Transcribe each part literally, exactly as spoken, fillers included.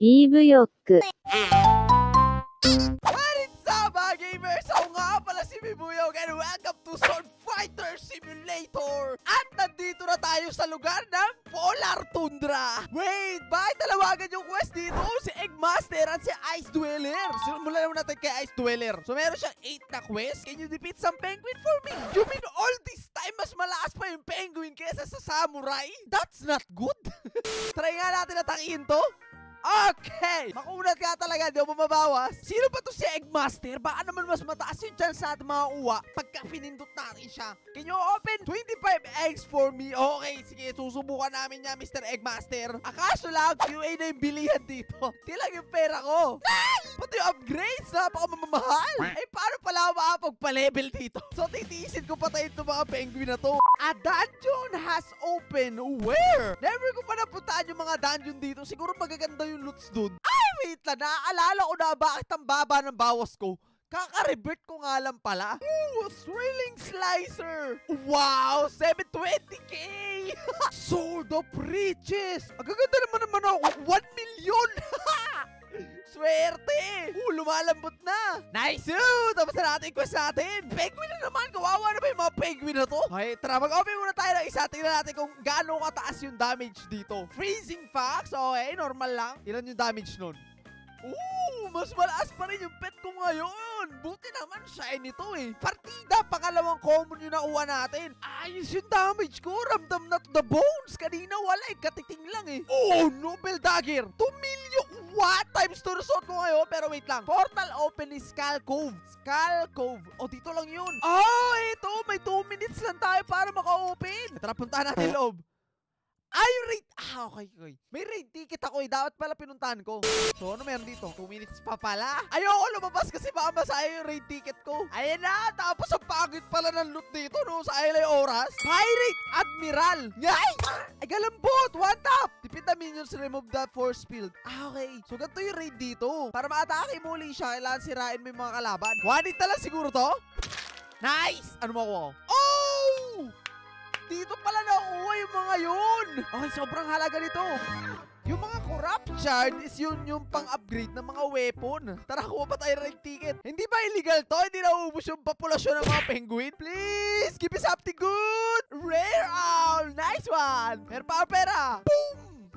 イーブヨック What is up mga gamers? Ako nga pala si Bibuyog and welcome to Sword Fighter Simulator! At nandito na tayo sa lugar ng Polar Tundra! Wait, bakit talawagan yung quest dito? Si Eggmaster at si Ice Dweller! Simulan naman natin kay Ice Dweller. So meron siyang eight na quest. Can you defeat some penguin for me? You mean all this time mas malakas pa yung penguin kesa sa samurai? That's not good! Try nga natin atakihin to. Okay! Makunat ka talaga, di mo mababawas. Sino ba to si Eggmaster? Baka naman mas mataas yung chance natin mga uwa pagka pinindot natin siya. Can you open twenty-five eggs for me? Okay, sige, susubukan namin niya, Mister Eggmaster. Akaso lang, Q A na yung bilihan dito. Di lang yung pera ko. Nice! Pati yung upgrades, napakamamahal. Eh, paano pala ako makapagpa-level dito? So, titiisin ko patayin itong mga penguin na to. A dungeon has opened. Where? Never ko pa napuntaan yung mga dungeon dito. Siguro magaganda yung loots dun. Ay, wait lang. Naaalala ko na bakit ang baba ng bawas ko. Kaka-revert ko nga lang pala. Ooh, thrilling slicer. Wow, seven twenty K. Sword of Riches. Ang gaganda naman naman ako. one million. Swerte! Uh, lumalambot na! Nice! Uh, tapos na natin yung quest natin! Penguin na naman! Kawawa na ba yung mga penguin na to? Okay, tara, mag-open muna tayo ng isa. Tingnan natin kung gaano kataas yung damage dito. Freezing Fox, okay, normal lang. Ilan yung damage nun? Ooh, mas malakas pa rin yung pet ko ngayon. Buti naman shiny to eh. Partida, pangalawang common yung nakuha natin. Ayos yung damage ko. Ramdam na to the bones. Kanina wala eh. Katiting lang eh. Oh, Noble Dagger. two million. What? Times two resort ko ngayon. Pero wait lang. Portal open is Skull Cove. Skull Cove. Oh, dito lang yun. Oh, ito. May two minutes lang tayo para maka-open. Tara, puntahan natin loob. Ay, raid. Ah, okay, okay. May raid ticket ako eh. Dapat pala pinuntahan ko. So, ano meron dito? two minutes pa pala. Ayoko lumabas kasi baka masaya yung raid ticket ko. Ayan na. Tapos ang pagod pala ng loot dito, no? Sa I L A oras. Pirate Admiral. Ngay! Ay, galambot. One tap. Defeat the minions, remove the force field. Ah, okay. So, ganito yung raid dito. Para ma-atake muli siya, kailangan sirain mo yung mga kalaban. One hit na lang siguro to. Nice! Ano mo ako? Oh! Dito pala nakuha yung mga yun. Okay, sobrang halaga nito. Yung mga corrupt shard is yun yung pang-upgrade ng mga weapon. Tara, kuha pa tayo ng ticket. Hindi ba illegal to? Hindi nauubos yung populasyon ng mga penguin? Please, give me something good. Rare owl. Nice one. Meron pa ang pera. Boom!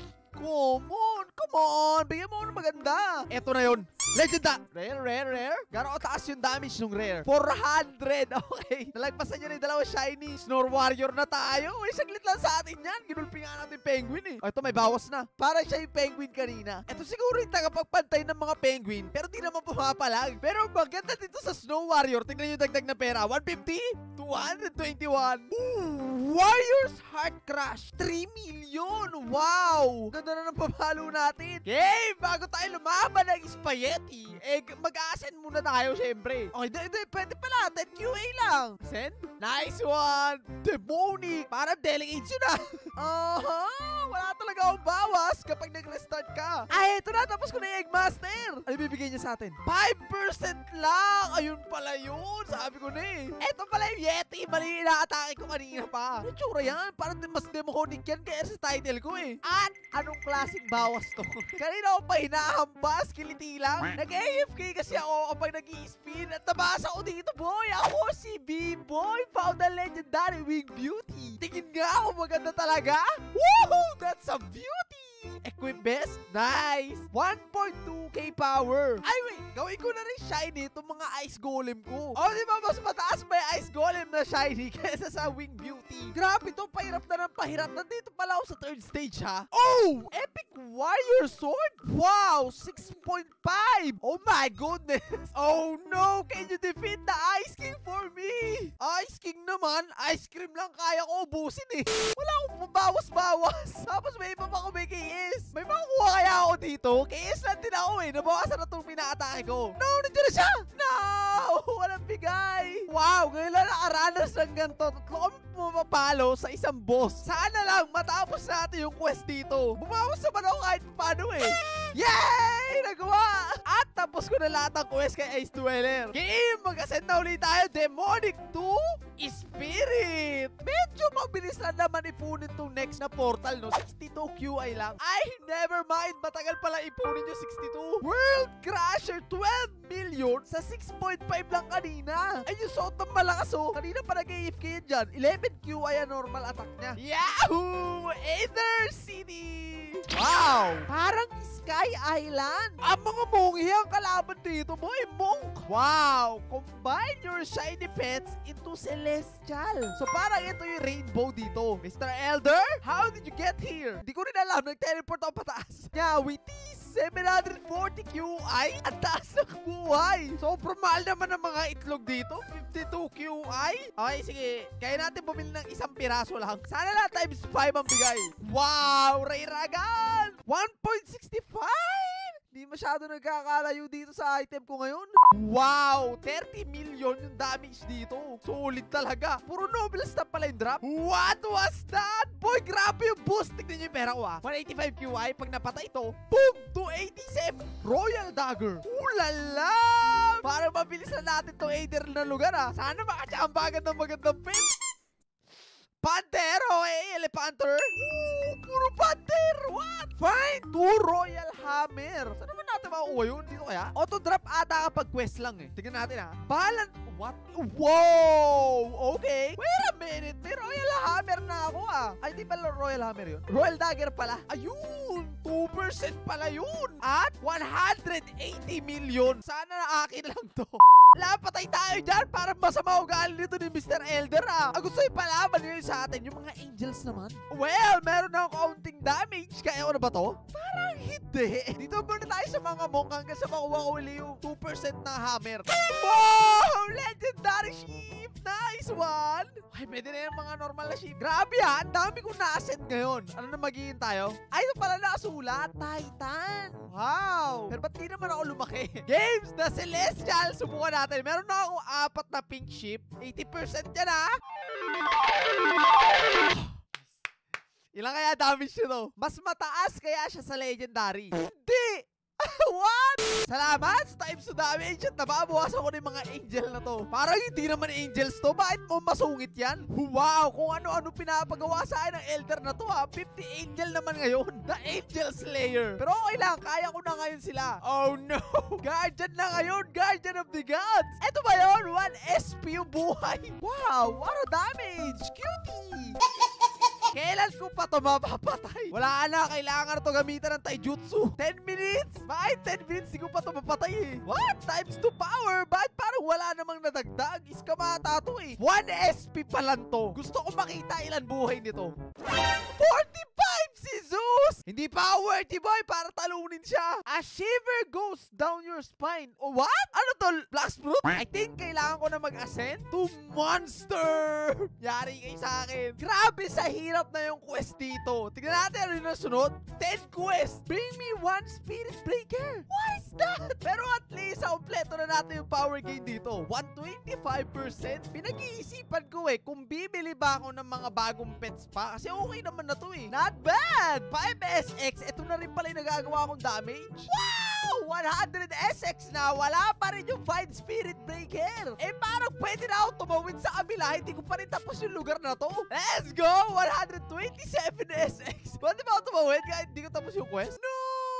Come on, come on. Bigyan mo ng maganda. Eto na yun. Legenda! Rare, rare, rare. Gano'n kataas yung damage nung rare? four hundred. Okay. Nalagpasan nyo na yung dalawa shiny. Snore Warrior na tayo. Uy, saglit lang sa atin yan. Ginulpi nga natin penguin eh. Oh, ito may bawas na. Para siya yung penguin kanina. Ito siguro yung tagapagpantay ng mga penguin. Pero di naman pumapalag. Pero maganda dito sa Snow Warrior. Tingnan yung dagdag na pera. one fifty? two twenty-one. Ooh, Warrior's Heart Crush. three million. Wow. Ganda na ng pamalo natin. Okay, bago tayo lumaban ng spaghetti. Eh, mag-a-ascend muna tayo, syempre. Okay, di, di, pwede pala. ten Q A lang. Send? Nice one. Demonic. Parang delegates yun ah. Aha. Wala talaga akong bawas kapag nag-restart ka. Ay, ito na. Tapos ko na yung Eggmaster. Ano bibigay niya sa atin? five percent lang. Ayun pala yun. Sabi ko na eh. Ito pala yung Yeti. Mali na-atake ko kanina pa. Ano tsura yan? Parang mas demonic yan kaya sa title ko eh. At anong klaseng bawas to? Kanina ako pa hinahambas. Kiliti lang. Nag-A F K kasi ako kapag nag-i-spin at nabasa ko dito, boy. Ako si B-Boy, found the legendary Wing Beauty. Tingin nga ako maganda talaga. Woohoo! That's a beauty! Equip best? Nice! one point two K power. Ay, wait. Gawin ko na rin shiny itong mga ice golem ko. Oh, di ba? Mas mataas may ice golem na shiny kesa sa Wing Beauty. Grabe to. Pahirap na ng pahirap. Nandito pala ako sa third stage, ha? Oh! Epic Warrior Sword? Wow! six point five! Oh my goodness! Oh no! Can you defeat the Ice King for me? Ice King naman? Ice cream lang kaya ko ubusin eh. Wala akong mabawas-bawas. Tapos may iba pa ko may K S. May makukuha kaya ako dito? K S lang din ako eh. Nabawasan na itong pina-atake ko. No! Nandiyan na siya! No! Walang bigay. Wow! Ngayon lang nakaranas ng ganito. Tatlo kami pumapalo sa isang boss. Sana lang matapos natin yung quest dito. Bumawas naman ako kahit paano eh. Yay! Nagawa! At tapos ko na lahat ng quest kay Ace Dweller. Game! Mag-ascend na ulit tayo. Demonic to Spirit. Medyo mabilis na naman ipunin tong next na portal, no? sixty-two Q I lang. Ay, never mind. Matagal pala ipunin yung sixty-two. World Crusher, twelve million sa six point five lang kanina. Ay, yung suot ng malakas, oh. Kanina pa nag-A F K yan dyan. eleven Q I ang normal attack niya. Yahoo! Aether City! Wow! Parang Sky Island. Ang mga monghi ang kalaban dito, boy. Monk. Wow! Combine your shiny pets into celestial. So parang ito yung rainbow dito. Mister Elder, how did you get here? Hindi ko rin alam. Nag-teleport ako pataas. Nyawitis! seven hundred forty Q I? Ang taas ng buhay. Sobrang mahal naman ang mga itlog dito. fifty-two Q I? Okay, sige. Kaya natin bumili ng isang piraso lang. Sana lang times five ang bigay. Wow! Rairagan! one point six five! Di masyado nagkakalayo dito sa item ko ngayon. Wow! thirty million yung damage dito. Solid talaga. Puro nobles na pala yung drop. What was that? Boy, grabe yung boost. Tignan nyo yung pera ko, ah. one eighty-five Q I. Pag napatay ito, boom! two eighty-seven. Royal Dagger. Ulala! Parang mabilis na natin itong Aether na lugar, ah. Sana makatsambagan ng magandang pin. Panther, okay, Elepanter. Ooh, puro Panther. What? Fine. Two Royal Hammer. Saan naman natin makukuha yun? Dito kaya? Auto-drop ata kapag quest lang eh. Tingnan natin ha. Balance. What? Wow! Okay. Wait a minute. May Royal Hammer na ako ah. Ay, di pala Royal Hammer yun. Royal Dagger pala. Ayun! two percent pala yun. At one hundred eighty million. Sana na akin lang to. Wala, patay tayo dyan. Parang masama ugali nito ni Mister Elder ah. Ang gusto yung palaban nyo sa atin, yung mga angels naman. Well, meron na counting damage. Kaya ko na ba to? Parang hindi. Dito muna tayo sa mga monk hanggang sa makuha ko uli yung two percent na hammer. Wow! Legendary sheep! Nice one! Ay, pwede na yung mga normal na sheep. Grabe ha, ang dami kong na-ascend ngayon. Ano na magiging tayo? Ay, ito pala nakasulat. Titan! Wow! Pero ba't di naman ako lumaki? Games na Celestial! Subukan natin. Meron na akong apat na pink sheep. eighty percent yan ha! Ilang kaya damage nyo? Mas mataas kaya siya sa legendary? Hindi! What? Salamat sa times to damage at nababawasan ko na yung mga angel na to. Parang hindi naman angels to. Bakit mo masungit yan? Wow! Kung ano-ano pinapagawa sa akin ng elder na to ha. fifty angel naman ngayon. The Angel Slayer. Pero okay lang. Kaya ko na ngayon sila. Oh no! Guardian na ngayon. Guardian of the Gods. Eto ba yun? one S P yung buhay. Wow! What a damage! Cutie! Kailan ko pa ito mapapatay? Wala na, kailangan na ito gamitan ng taijutsu. ten minutes? Bakit ten minutes? Di ko pa ito mapatay eh. What? Times two power? Bakit parang wala namang nadagdag? Iskamata ito eh. one S P pa lang to. Gusto ko makita ilan buhay nito. forty-five si Zeus! Hindi pa worthy boy para talunin siya. A shiver goes down your spine. Oh, what? Ano to? Black Fruit? I think kailangan ko na mag-ascend to monster. Yari kayo sa akin. Grabe sa hirap na yung quest dito. Tignan natin ano yung nasunod. ten quest. Bring me one spirit breaker. What is that? Pero at least sa kompleto na natin yung power gain dito. one twenty-five percent. Pinag-iisipan ko eh kung bibili ba ako ng mga bagong pets pa. Kasi okay naman na to eh. Not bad. five S X. Ito na rin pala yung nagagawa akong damage. Wow! one hundred S X na. Wala pa rin yung five spirit breaker. Eh parang pwede na ako tumawid sa kabila. Hindi ko pa rin tapos yung lugar na to. Let's go! one twenty-seven S X. Pwede ba ako tumawid kahit hindi ko tapos yung quest? No!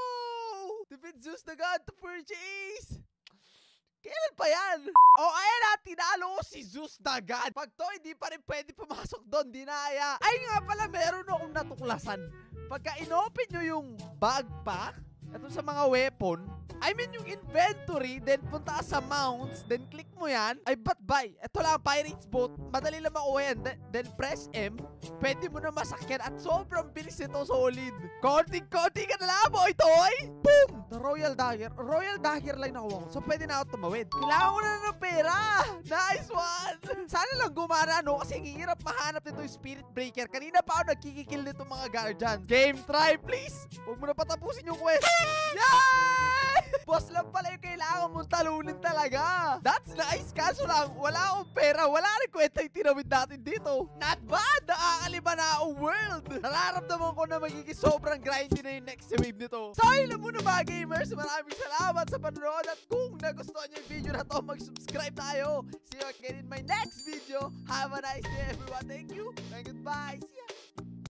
Defeat Zeus the God to purchase. Kailan pa yan? O, ayan na, tinalo ko si Zeus the God. Pag to, hindi pa rin pwede pumasok doon, dinaya. Ay nga pala, meron akong natuklasan. Pagka inopen nyo yung backpack, ito sa mga weapon, I mean yung inventory, then punta ka sa mounts, then click mo yan, ay but buy. Ito lang, Pirate's Boat, madali lang makuha yan. Then, then press M, pwede mo na masakyan at sobrang bilis nito, solid. Konting-konting ka na lang, boy, toy! Boom! The Royal Dagger. Royal Dagger lang nakuha ko, so pwede na ako tumawid. Kailangan ko na ng pera! Nice one! Sana lang gumana, no? Kasi hirap mahanap nito yung Spirit Breaker. Kanina pa ako nagkikikil nito mga guardians. Game try, please! Huwag mo na patapusin yung quest. Yay! Boss lang pala yung kailangan mong talunin talaga. That's guys. Kaso lang, wala akong pera. Wala rin kwenta yung tinawid natin dito. Not bad. Nakakalima na akong world. Nararamdaman ko na magiging sobrang grindy na yung next wave nito. So, yun lang muna mga gamers. Maraming salamat sa panonood. At kung nagustuhan nyo yung video na to, mag-subscribe tayo. See you again in my next video. Have a nice day everyone. Thank you and goodbye. See ya.